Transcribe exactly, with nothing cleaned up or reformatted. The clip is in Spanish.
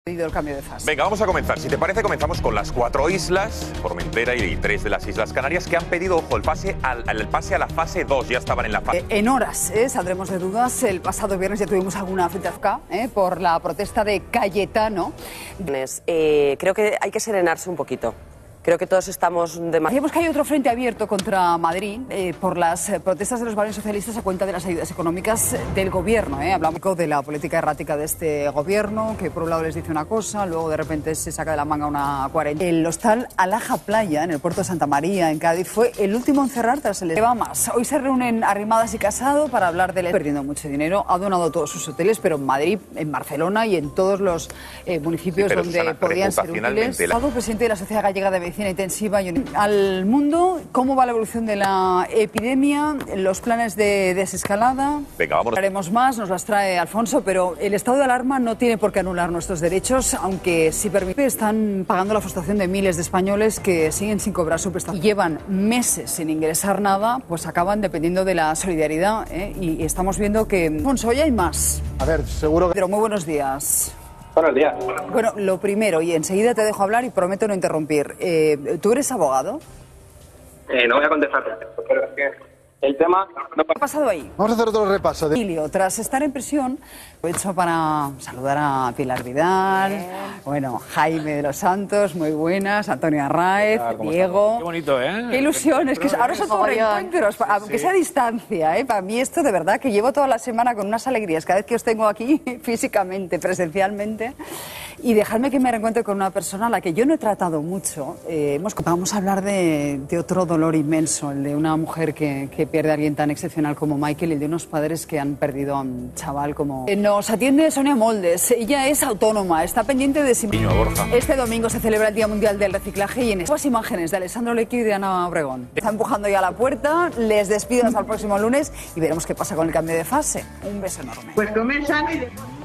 El cambio de fase. Venga, vamos a comenzar. Si te parece, comenzamos con las cuatro islas, Formentera y tres de las Islas Canarias, que han pedido, ojo, el pase, al, el pase a la fase dos. Ya estaban en la fase. Eh, en horas, ¿eh? Saldremos de dudas. El pasado viernes ya tuvimos alguna frente acá, ¿eh? por la protesta de Cayetano. Eh, creo que hay que serenarse un poquito. Creo que todos estamos demasiado... Decíamos que hay otro frente abierto contra Madrid eh, por las eh, protestas de los barrios socialistas a cuenta de las ayudas económicas del gobierno. ¿eh? Hablamos de la política errática de este gobierno, que por un lado les dice una cosa, luego de repente se saca de la manga una cuarentena. El hostal Alaja Playa, en el puerto de Santa María, en Cádiz, fue el último en cerrar tras el... Va más. Hoy se reúnen Arrimadas y Casado para hablar del... Perdiendo mucho dinero, ha donado todos sus hoteles, pero en Madrid, en Barcelona y en todos los eh, municipios sí, donde Susana, podían ser útiles. El la... presidente de la Sociedad Gallega de Medicina Intensiva y al mundo, ¿cómo va la evolución de la epidemia? Los planes de desescalada. Venga, vamos. Haremos más, nos las trae Alfonso, pero el estado de alarma no tiene por qué anular nuestros derechos, aunque sí permite. Están pagando la frustración de miles de españoles que siguen sin cobrar su prestación y llevan meses sin ingresar nada, pues acaban dependiendo de la solidaridad, ¿eh? Y estamos viendo que, Alfonso, hoy hay más. A ver, seguro que... Pero muy buenos días. Buenos días. Bueno, lo primero, y enseguida te dejo hablar y prometo no interrumpir. Eh, ¿Tú eres abogado? Eh, no voy a contestarte, pero es que el tema... No... ¿Qué ha pasado ahí? Vamos a hacer otro repaso. De... Emilio, tras estar en prisión, aprovecho para saludar a Pilar Vidal, Bien. bueno, Jaime de los Santos, muy buenas, Antonio Arraez, Diego. Estamos? Qué bonito, ¿eh? Qué ilusión, es que ahora son todos reencuentros, sí, aunque sí. sea a distancia, ¿eh? Para mí esto de verdad que llevo toda la semana con unas alegrías, cada vez que os tengo aquí físicamente, presencialmente, y dejadme que me reencuentre con una persona a la que yo no he tratado mucho. Eh, hemos... Vamos a hablar de, de otro dolor inmenso, el de una mujer que, que pierde a alguien tan excepcional como Michael y de unos padres que han perdido a un chaval como... Nos atiende Sonia Moldes, ella es autónoma, está pendiente de sí misma. Este domingo se celebra el Día Mundial del Reciclaje y en estas imágenes de Alessandro Lecchi y de Ana Obregón. Está empujando ya la puerta, les despido hasta el próximo lunes y veremos qué pasa con el cambio de fase. Un beso enorme. Pues comer sano y de...